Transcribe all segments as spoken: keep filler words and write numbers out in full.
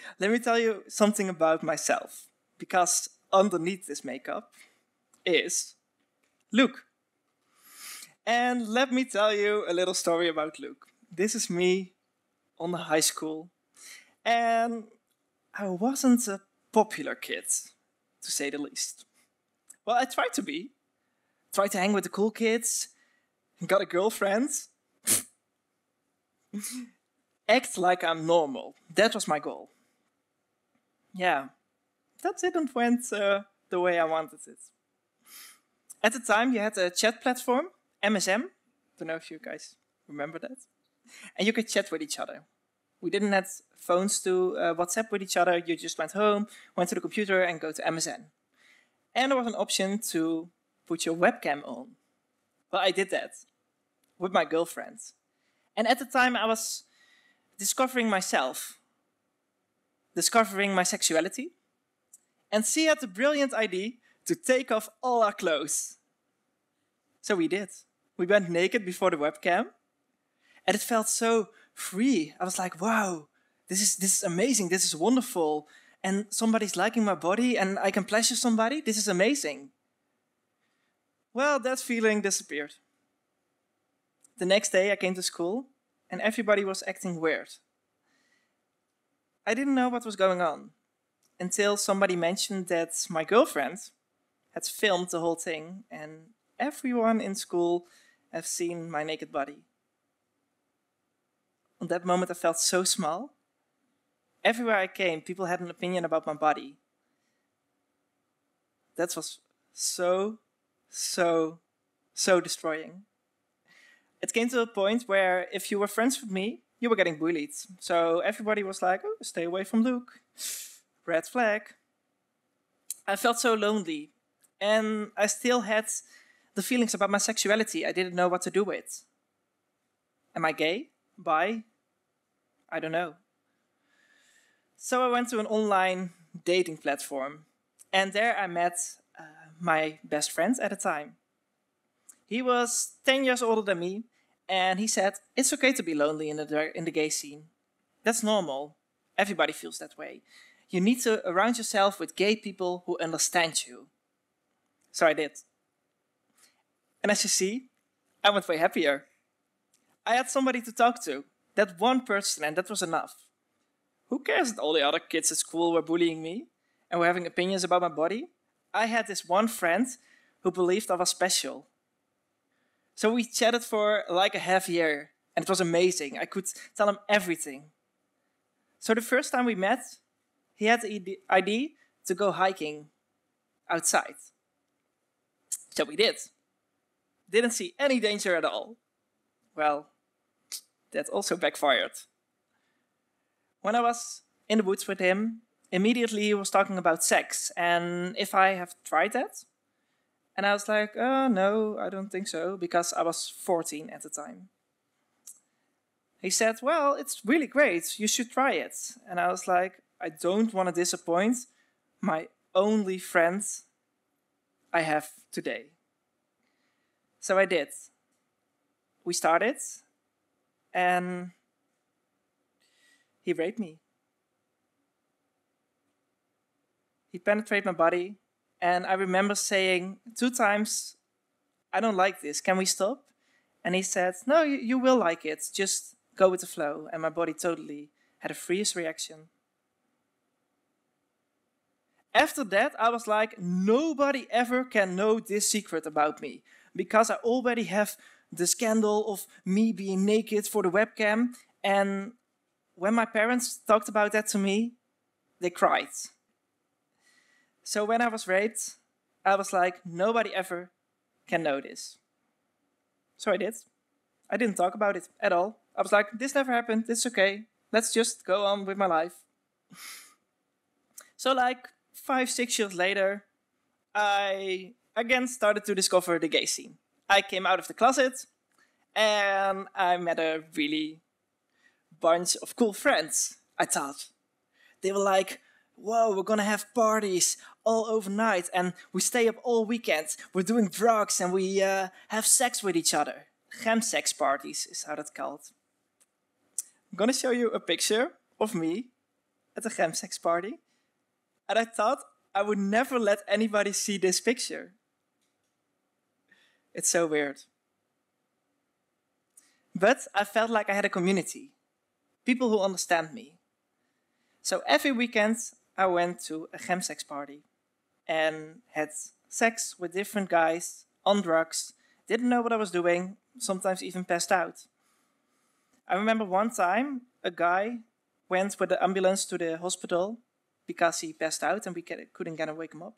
Let me tell you something about myself, because underneath this makeup is Luke. And let me tell you a little story about Luke. This is me on the high school, and I wasn't a popular kid, to say the least. Well, I tried to be. Tried to hang with the cool kids, got a girlfriend. Act like I'm normal. That was my goal. Yeah, that didn't went uh, the way I wanted it. At the time, you had a chat platform, M S M. Don't know if you guys remember that. And you could chat with each other. We didn't have phones to uh, WhatsApp with each other. You just went home, went to the computer, and go to M S N. And there was an option to put your webcam on. Well, I did that with my girlfriend. And at the time, I was discovering myself, discovering my sexuality. And she had the brilliant idea to take off all our clothes. So we did. We went naked before the webcam. And it felt so free. I was like, wow, this is, this is amazing. This is wonderful. And somebody's liking my body and I can pleasure somebody. This is amazing. Well, that feeling disappeared. The next day I came to school and everybody was acting weird. I didn't know what was going on until somebody mentioned that my girlfriend had filmed the whole thing and everyone in school have seen my naked body. On that moment I felt so small. Everywhere I came, people had an opinion about my body. That was so, so, so destroying. It came to a point where if you were friends with me, you were getting bullied. So everybody was like, oh, stay away from Luke. Red flag. I felt so lonely. And I still had the feelings about my sexuality I didn't know what to do with. Am I gay? Bi? I don't know. So I went to an online dating platform. And there I met uh, my best friend at the time. He was ten years older than me. And he said, it's okay to be lonely in the, in the gay scene. That's normal. Everybody feels that way. You need to surround yourself with gay people who understand you. So I did. And as you see, I went way happier. I had somebody to talk to. That one person, and that was enough. Who cares that all the other kids at school were bullying me and were having opinions about my body? I had this one friend who believed I was special. So we chatted for like a half year, and it was amazing. I could tell him everything. So the first time we met, he had the idea to go hiking outside. So we did. Didn't see any danger at all. Well, that also backfired. When I was in the woods with him, immediately he was talking about sex and if I have tried that. And I was like, oh, no, I don't think so, because I was fourteen at the time. He said, well, it's really great. You should try it. And I was like, I don't want to disappoint my only friend I have today. So I did. We started, and he raped me. He penetrated my body, and I remember saying two times, I don't like this, can we stop? And he said, no, you, you will like it, just go with the flow. And my body totally had a freeze reaction. After that, I was like, nobody ever can know this secret about me, because I already have the scandal of me being naked for the webcam. And when my parents talked about that to me, they cried. So when I was raped, I was like, nobody ever can know this. So I did. I didn't talk about it at all. I was like, this never happened, it's okay. Let's just go on with my life. So like five, six years later, I again started to discover the gay scene. I came out of the closet and I met a really bunch of cool friends, I thought. They were like, whoa, we're gonna have parties all overnight and we stay up all weekend. We're doing drugs and we uh, have sex with each other. Chemsex parties is how that's called. I'm gonna show you a picture of me at a chemsex party, and I thought I would never let anybody see this picture. It's so weird. But I felt like I had a community, people who understand me. So every weekend I went to a chemsex party and had sex with different guys on drugs, didn't know what I was doing, sometimes even passed out. I remember one time a guy went with the ambulance to the hospital because he passed out and we couldn't get to wake him up.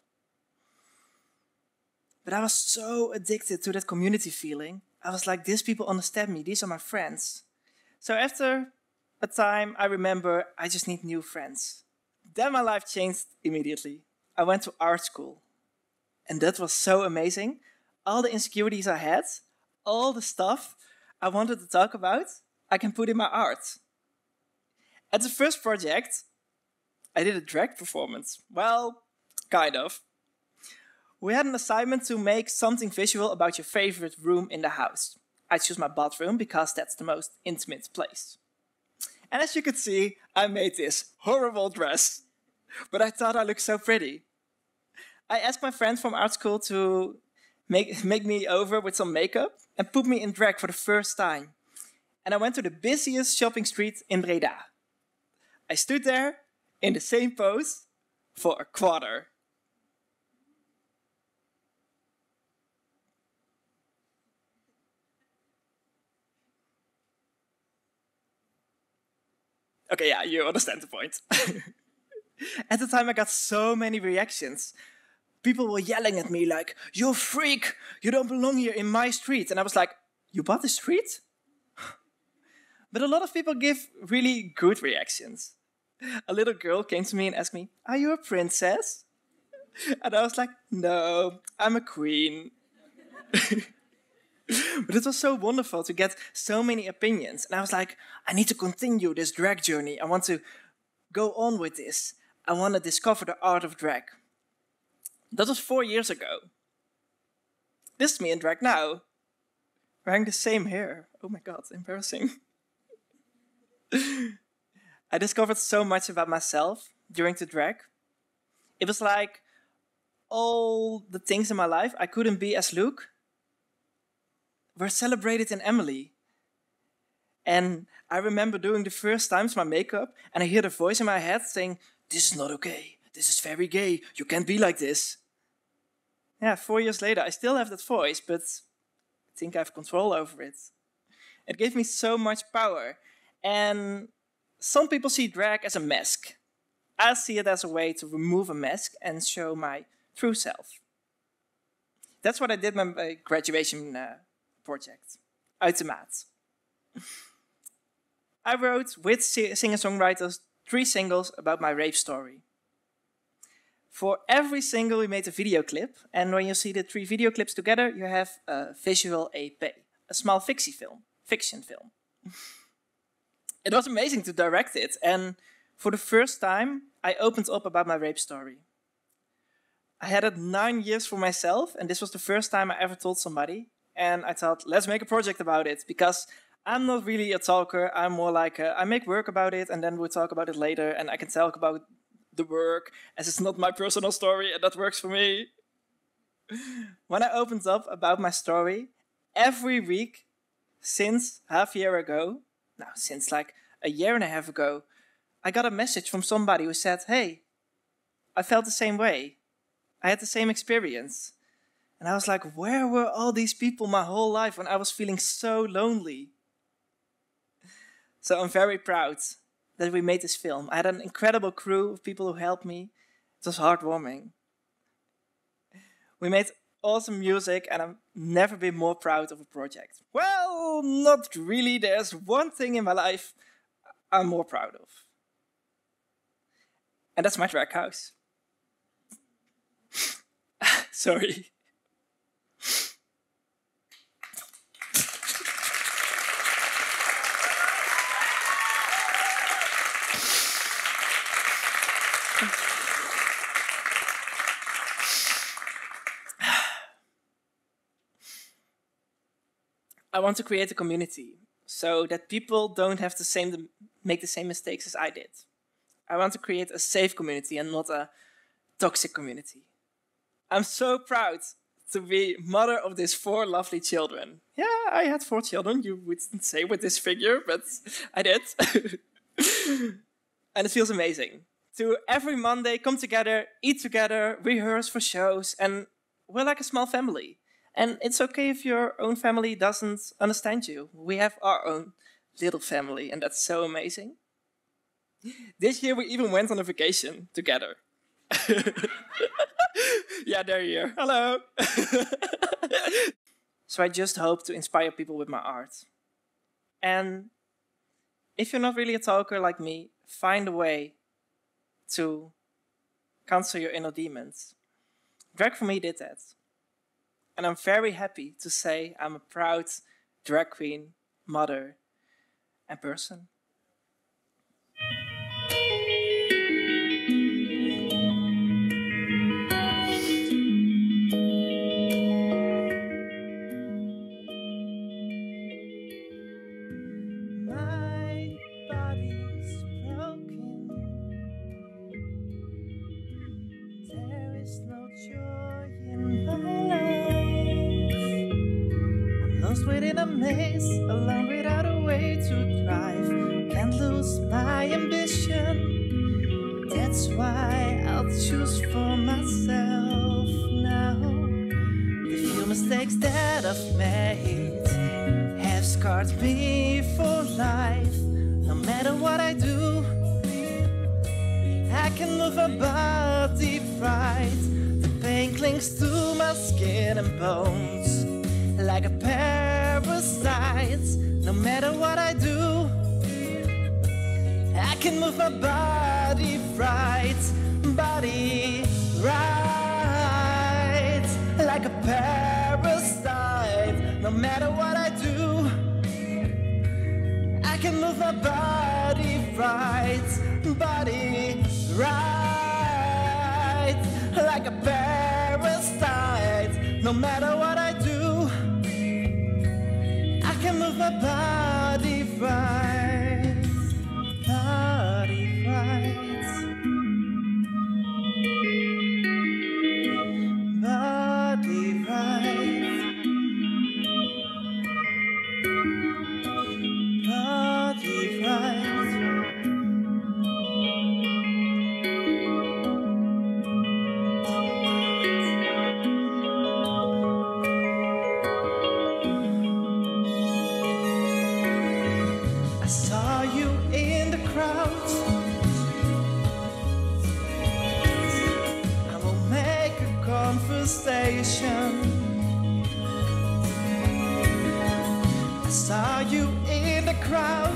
But I was so addicted to that community feeling. I was like, these people understand me, these are my friends. So after a time, I remember I just need new friends. Then my life changed immediately. I went to art school. And that was so amazing. All the insecurities I had, all the stuff I wanted to talk about, I can put in my art. At the first project, I did a drag performance. Well, kind of. We had an assignment to make something visual about your favorite room in the house. I chose my bathroom because that's the most intimate place. And as you could see, I made this horrible dress. But I thought I looked so pretty. I asked my friend from art school to make, make me over with some makeup and put me in drag for the first time. And I went to the busiest shopping street in Breda. I stood there in the same pose for a quarter. Okay, yeah, you understand the point. At the time I got so many reactions. People were yelling at me like, "You're a freak, you don't belong here in my street." And I was like, you bought the street? But a lot of people give really good reactions. A little girl came to me and asked me, "Are you a princess?" And I was like, "No, I'm a queen." But it was so wonderful to get so many opinions. And I was like, I need to continue this drag journey. I want to go on with this. I want to discover the art of drag. That was four years ago. This is me in drag now. Wearing the same hair. Oh my god, embarrassing. I discovered so much about myself during the drag. It was like all the things in my life I couldn't be as Luke were celebrated in Emily. And I remember doing the first times my makeup and I hear the voice in my head saying, "This is not okay. This is very gay. You can't be like this." Yeah, four years later, I still have that voice, but I think I have control over it. It gave me so much power. And some people see drag as a mask. I see it as a way to remove a mask and show my true self. That's what I did with my graduation uh, project, Uitemaat. I wrote with singer-songwriters three singles about my rape story. For every single we made a video clip, and when you see the three video clips together, you have a visual E P, a small fiction film. Fiction film. It was amazing to direct it, and for the first time, I opened up about my rape story. I had it nine years for myself, and this was the first time I ever told somebody, and I thought, let's make a project about it, because I'm not really a talker. I'm more like, a, I make work about it, and then we'll talk about it later, and I can talk about the work, as it's not my personal story, and that works for me. When I opened up about my story, every week since half a year ago, now since like a year and a half ago, I got a message from somebody who said, "Hey, I felt the same way. I had the same experience." And I was like, where were all these people my whole life when I was feeling so lonely? So I'm very proud that we made this film. I had an incredible crew of people who helped me. It was heartwarming. We made awesome music and I've never been more proud of a project. Well, not really. There's one thing in my life I'm more proud of. And that's my drag house. Sorry. I want to create a community so that people don't have to same, make the same mistakes as I did. I want to create a safe community and not a toxic community. I'm so proud to be mother of these four lovely children. Yeah, I had four children, you wouldn't say with this figure, but I did. And it feels amazing to every Monday come together, eat together, rehearse for shows, and we're like a small family. And it's okay if your own family doesn't understand you. We have our own little family, and that's so amazing. This year we even went on a vacation together. Yeah, there you are. Hello. So I just hope to inspire people with my art. And if you're not really a talker like me, find a way to cancel your inner demons. Drag for Me did that. And I'm very happy to say I'm a proud drag queen, mother, and person. Within a maze, alone without a way to drive. Can't lose my ambition. That's why I'll choose for myself now. The few mistakes that I've made have scarred me for life. No matter what I do, I can move my body right. The pain clings to my skin and bones like a parasite. No matter what I do, I can move my body right, body right, like a parasite. No matter what I do, I can move my body right, body right, like a parasite. No matter what I do, I can move my body right, body right, body right, body right. I saw you in the crowd. I will make a conversation. I saw you in the crowd.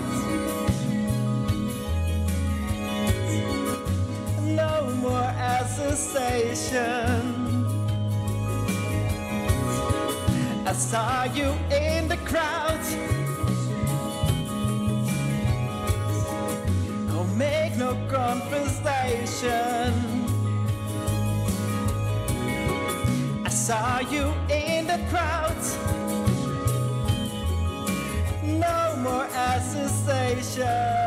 No more association. I saw you in the crowd. Make no conversation. I saw you in the crowd. No more association.